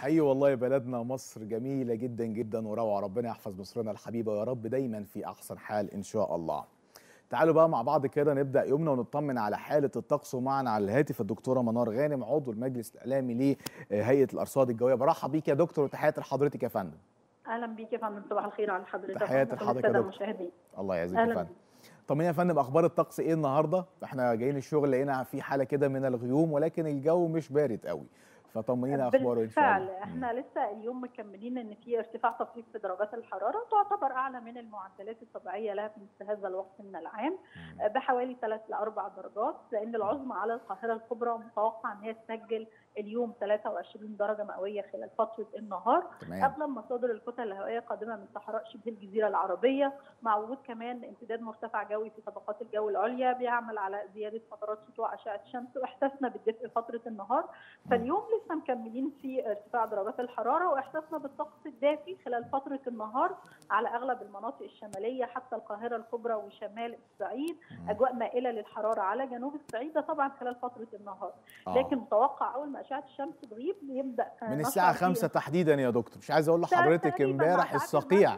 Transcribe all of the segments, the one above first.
حقيقي والله بلدنا مصر جميلة جدا جدا وروعة. ربنا يحفظ مصرنا الحبيبة يا رب دايما في أحسن حال إن شاء الله. تعالوا بقى مع بعض كده نبدأ يومنا ونطمن على حالة الطقس، ومعنا على الهاتف الدكتورة منار غانم عضو المجلس الإعلامي لهيئة الأرصاد الجوية. برحب بيك يا دكتور وتحياتي لحضرتك يا فندم. اهلا بيك يا فندم، صباح الخير على حضرتك تحياتي وعلى لحضرتك يا الساده دكتور. المشاهدين. الله يعزك يا اهلا فندم. بيك. طمني يا فندم، أخبار الطقس إيه النهاردة؟ إحنا جايين الشغل لقينا في حالة كده من الغيوم، ولكن الجو مش بارد قوي، فطمنينا أخباره إن شاء الله. بالفعل احنا لسه اليوم مكملين ان في ارتفاع طفيف في درجات الحراره، تعتبر اعلى من المعدلات الطبيعيه لها في مثل هذا الوقت من العام بحوالي 3 ل 4 درجات، لان العظمى على القاهره الكبرى متوقع ان هي تسجل اليوم 23 درجه مئويه خلال فتره النهار. تمام. قبل مصادر الكتل الهوائيه قادمه من صحراء شبه الجزيره العربيه، مع وجود كمان امتداد مرتفع جوي في طبقات الجو العليا بيعمل على زياده فترات سطوع اشعه الشمس واحساسنا بالدفء فتره النهار. فاليوم لسه مكملين في ارتفاع درجات الحراره واحساسنا بالطقس الدافي خلال فتره النهار على اغلب المناطق الشماليه حتى القاهره الكبرى وشمال الصعيد. اجواء مائله للحراره على جنوب الصعيد ده طبعا خلال فتره النهار. لكن متوقع اول ما اشعه الشمس تغيب يبدا من الساعة 5 تحديدا يا دكتور. مش عايز اقول لحضرتك امبارح الصقيع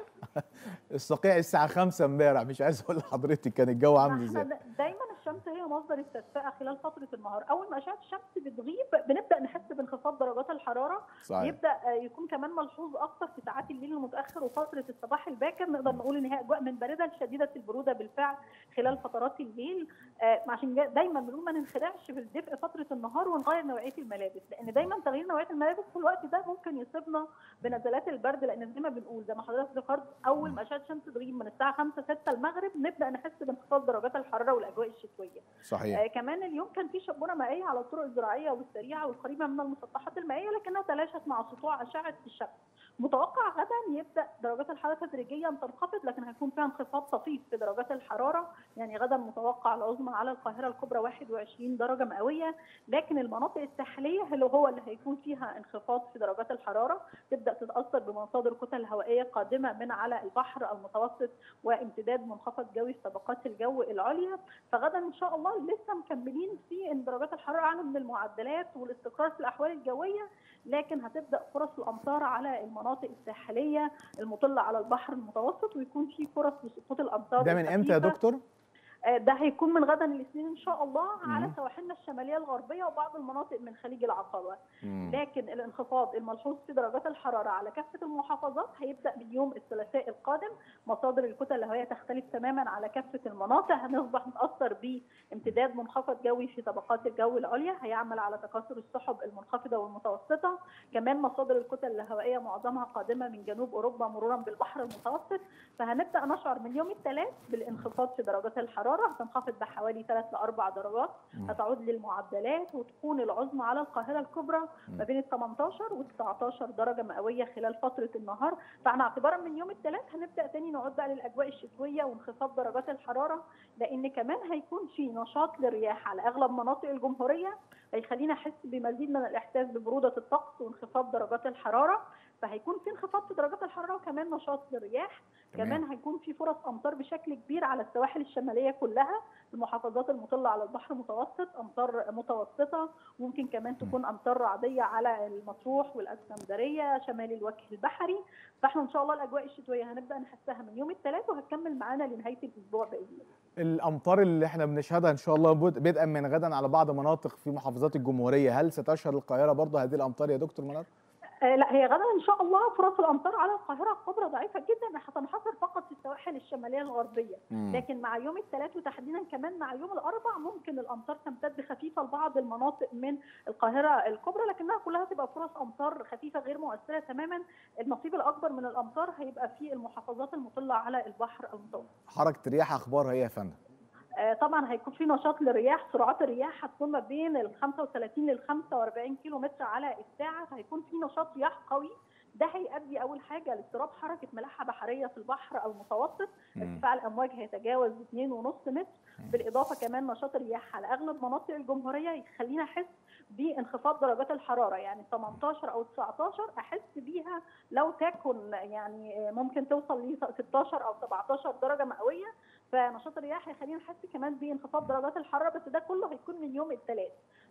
الصقيع الساعة 5 امبارح، مش عايز اقول لحضرتك كان الجو عامل ازاي. دايما الشمس هي مصدر التدفئه خلال فتره النهار، اول ما اشعه الشمس بتغيب بنبدا نحس بانخفاض درجات الحراره. صحيح. يبدا يكون كمان ملحوظ اكثر في ساعات الليل المتاخر وفتره الصباح الباكر، نقدر نقول ان هي اجواء من بارده لشديده البروده بالفعل خلال فترات الليل. عشان دايما بنقول ما ننخدعش في الدفء فتره النهار ونغير نوعيه الملابس، لان دايما تغيير نوعيه الملابس في الوقت ده ممكن يصيبنا بنزلات البرد، لان زي ما بنقول زي ما حضرتك ذكرت اول ما اشعه الشمس تغيب من الساعه 5 6 المغرب نبدا نحس بانخفاض درجات الحراره والاجواء الشتويه. صحيح. كمان اليوم كان في شبوره مائيه على الطرق الزراعيه والسريعه والقريبه من المسطحات المائيه، لكنها تلاشت مع سطوع اشعه الشمس. متوقع غدا يبدا درجات الحراره تدريجيا تنخفض، لكن هيكون فيها انخفاض طفيف في درجات الحراره. يعني غدا متوقع العظمى على القاهره الكبرى 21 درجه مئويه، لكن المناطق الساحليه اللي هيكون فيها انخفاض في درجات الحراره تبدا تتاثر بمصادر كتل هوائيه قادمه من على البحر المتوسط وامتداد منخفض جوي في طبقات الجو العليا. فغدا ان شاء الله لسه مكملين في ان درجات الحراره اعلى من المعدلات والاستقرار في الاحوال الجويه، لكن هتبدا فرص الامطار على المناطق الساحليه المطله على البحر المتوسط، ويكون في فرص لسقوط الامطار. ده من امتى يا دكتور؟ ده هيكون من غدا الاثنين ان شاء الله على سواحلنا الشماليه الغربيه وبعض المناطق من خليج العقبه. لكن الانخفاض الملحوظ في درجات الحراره على كافه المحافظات هيبدا من يوم الثلاثاء القادم. مصادر الكتل الهوائيه تختلف تماما على كافه المناطق، هنصبح نتاثر بامتداد منخفض جوي في طبقات الجو العليا هيعمل على تكاثر السحب المنخفضه والمتوسطه. كمان مصادر الكتل الهوائيه معظمها قادمه من جنوب اوروبا مرورا بالبحر المتوسط، فهنبدا نشعر من يوم الثلاث بالانخفاض في درجات الحراره، هتنخفض بحوالي 3 ل 4 درجات، هتعود للمعدلات، وتكون العظمى على القاهره الكبرى ما بين ال 18 و 19 درجه مئويه خلال فتره النهار. فاحنا اعتبارا من يوم الثلاث هنبدا تاني نعود بقى للاجواء الشتويه وانخفاض درجات الحراره، لان كمان هيكون في نشاط للرياح على اغلب مناطق الجمهوريه، هيخلينا احس بمزيد من الاحساس ببروده الطقس وانخفاض درجات الحراره. فهيكون في انخفاض في درجات الحراره وكمان نشاط للرياح. كمان هيكون في فرص امطار بشكل كبير على السواحل الشماليه كلها، المحافظات المطله على البحر المتوسط امطار متوسطه، ممكن كمان تكون امطار رعديه على المطروح والاسكندريه شمال الوجه البحري. فاحنا ان شاء الله الاجواء الشتويه هنبدا نحسها من يوم الثلاث وهتكمل معانا لنهايه الاسبوع باذن الله. الامطار اللي احنا بنشهدها ان شاء الله بدءا من غدا على بعض مناطق في محافظات الجمهوريه، هل ستشهد القاهره برضه هذه الامطار يا دكتور منار؟ لا، هي غدا ان شاء الله فرص الامطار على القاهره الكبرى ضعيفه جدا، هتنحصر فقط في السواحل الشماليه الغربيه. لكن مع يوم الثلاث وتحديدا كمان مع يوم الاربع ممكن الامطار تمتد خفيفه لبعض المناطق من القاهره الكبرى، لكنها كلها تبقى فرص امطار خفيفه غير مؤثره تماما. النصيب الاكبر من الامطار هيبقى في المحافظات المطله على البحر المتوسط. حركه الرياح اخبارها ايه يا فندم؟ طبعا هيكون في نشاط للرياح، سرعات الرياح هتكون ما بين ال 35 لل 45 كيلو متر على الساعه، فهيكون في نشاط رياح قوي. ده هيؤدي اول حاجه لاضطراب حركه ملاحه بحريه في البحر المتوسط، ارتفاع الامواج هيتجاوز 2.5 متر، بالاضافه كمان نشاط الرياح على اغلب مناطق الجمهوريه يخلينا احس بانخفاض درجات الحراره، يعني 18 او 19 احس بيها لو تكن يعني ممكن توصل ل 16 او 17 درجه مئويه. فنشاط الرياح هيخلينا نحس كمان بانخفاض درجات الحراره، بس ده كله هيكون من يوم الثلاث.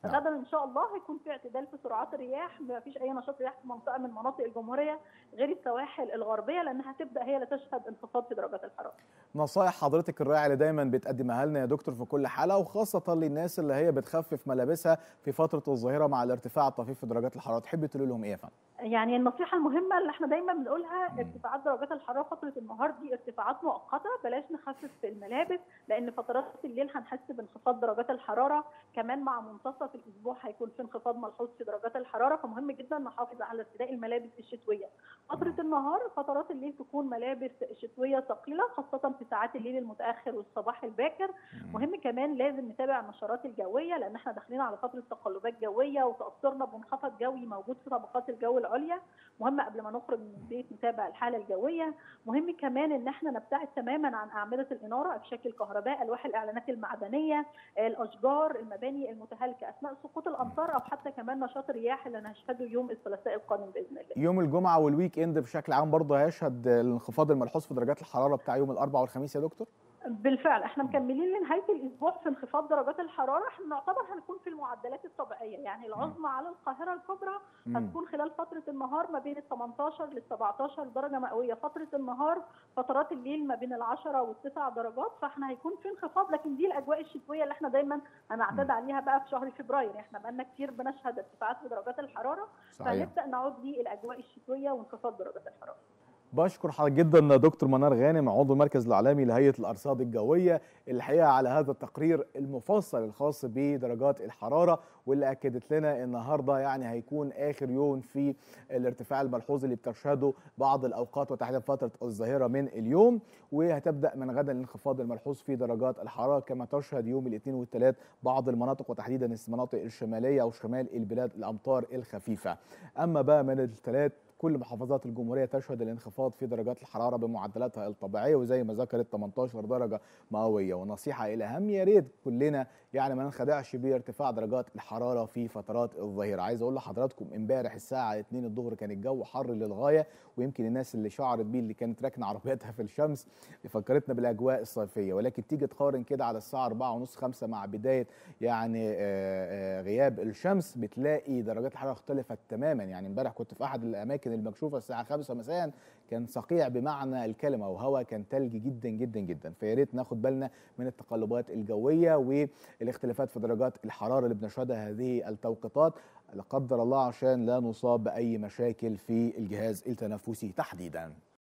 نعم. غدا ان شاء الله هيكون في اعتدال في سرعات الرياح، ما فيش اي نشاط رياح في منطقه من مناطق الجمهوريه غير السواحل الغربيه، لانها هتبدا هي اللي تشهد انخفاض في درجات الحراره. نصائح حضرتك الرائعه اللي دايما بتقدمها لنا يا دكتور في كل حلقه، وخاصه للناس اللي هي بتخفف ملابسها في فتره الظهيره مع الارتفاع الطفيف في درجات الحراره، تحبي تقولي لهم ايه يا فندم؟ يعني النصيحه المهمه اللي احنا دايما بنقولها، ارتفاعات درجات الحراره فتره النهار دي ارتفاعات مؤقته، بلاش نخفف في الملابس، لان فترات الليل هنحس بانخفاض درجات الحراره، كمان مع منتصف الاسبوع هيكون في انخفاض ملحوظ في درجات الحراره، فمهم جدا نحافظ على ارتداء الملابس الشتويه. فتره النهار فترات الليل تكون ملابس شتويه ثقيله، خاصه في ساعات الليل المتاخر والصباح الباكر. مهم كمان لازم نتابع النشرات الجويه، لان احنا داخلين على فتره تقلبات جويه، وتاثرنا بمنخفض جوي موجود في طبقات الجو العليا. مهم قبل ما نخرج من البيت نتابع الحاله الجويه. مهم كمان ان احنا نبتعد تماما عن اعمده الاناره، افشاك الكهرباء، الواح الاعلانات المعدنيه، الاشجار، المباني المتهالكه اثناء سقوط الامطار، او حتى كمان نشاط الرياح اللي هنشهده يوم الثلاثاء القادم باذن الله. يوم الجمعه والويك اند بشكل عام برضه هيشهد الانخفاض الملحوظ في درجات الحراره بتاع يوم الاربعاء والخميس يا دكتور؟ بالفعل احنا مكملين لنهايه الاسبوع في انخفاض درجات الحراره، احنا نعتبر هنكون في المعدلات الطبيعيه، يعني العظمى على القاهره الكبرى هتكون خلال فتره النهار ما بين ال 18 لل 17 درجه مئويه فتره النهار، فترات الليل ما بين ال 10 وال 9 درجات، فاحنا هيكون في انخفاض، لكن دي الاجواء الشتويه اللي احنا دايما هنعتاد عليها بقى في شهر فبراير، احنا بقالنا كتير بنشهد ارتفاعات في درجات الحراره، فهنبدا نعود للاجواء الشتويه وانخفاض درجات الحراره. بشكر حضرتك جدا دكتور منار غانم، عضو المركز الاعلامي لهيئه الارصاد الجويه، الحقيقه على هذا التقرير المفصل الخاص بدرجات الحراره، واللي اكدت لنا النهارده يعني هيكون اخر يوم في الارتفاع الملحوظ اللي بتشهده بعض الاوقات وتحديدا فتره الظهيره من اليوم، وهتبدا من غدا الانخفاض الملحوظ في درجات الحراره، كما تشهد يوم الاثنين والثلاث بعض المناطق وتحديدا المناطق الشماليه او شمال البلاد الامطار الخفيفه. اما بقى من الثلاث كل محافظات الجمهوريه تشهد الانخفاض في درجات الحراره بمعدلاتها الطبيعيه، وزي ما ذكرت 18 درجه مئويه. ونصيحه الاهم، يا ريت كلنا يعني ما ننخدعش بارتفاع درجات الحراره في فترات الظهيره. عايز اقول لحضراتكم امبارح الساعه 2 الظهر كان الجو حر للغايه، ويمكن الناس اللي شعرت بيه اللي كانت راكنه عربيتها في الشمس فكرتنا بالاجواء الصيفيه، ولكن تيجي تقارن كده على الساعه 4:30 5 مع بدايه يعني غياب الشمس بتلاقي درجات الحراره اختلفت تماما. يعني امبارح كنت في احد الاماكن المكشوفه الساعه 5 مساء كان صقيع بمعنى الكلمه، وهواء كان ثلج جدا جدا جدا، فيا ريت ناخد بالنا من التقلبات الجويه والاختلافات في درجات الحراره اللي بنشهدها هذه التوقيتات، لا قدر الله عشان لا نصاب باي مشاكل في الجهاز التنفسي تحديدا.